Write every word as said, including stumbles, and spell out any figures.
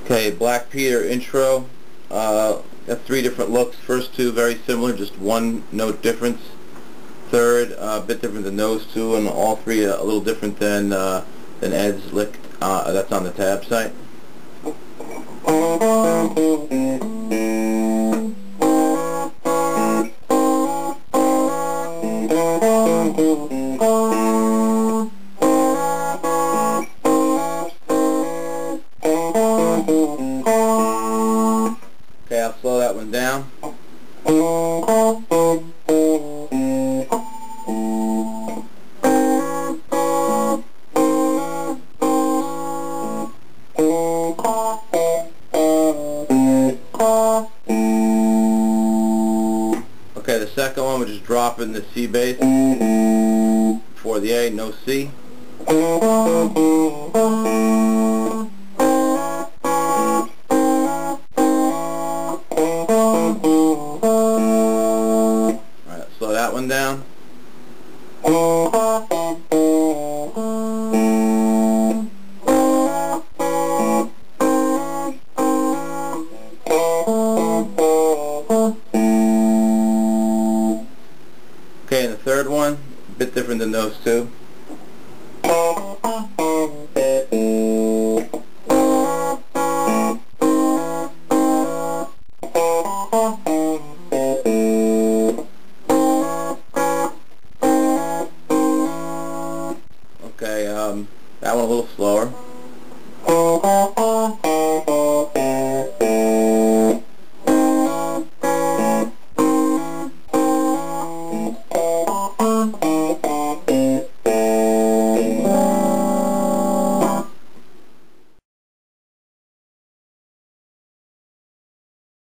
Okay, Black Peter intro. Uh, got three different looks. First two very similar, just one note difference. Third, uh, a bit different than those two, and all three uh, a little different than uh, than Ed's lick. Uh, that's on the tab site. Okay, I'll slow that one down. Okay, the second one, we're just dropping the C bass before the A, no C. Alright, slow that one down. Okay, and the third one, a bit different than those two. Okay, um, that one a little slower.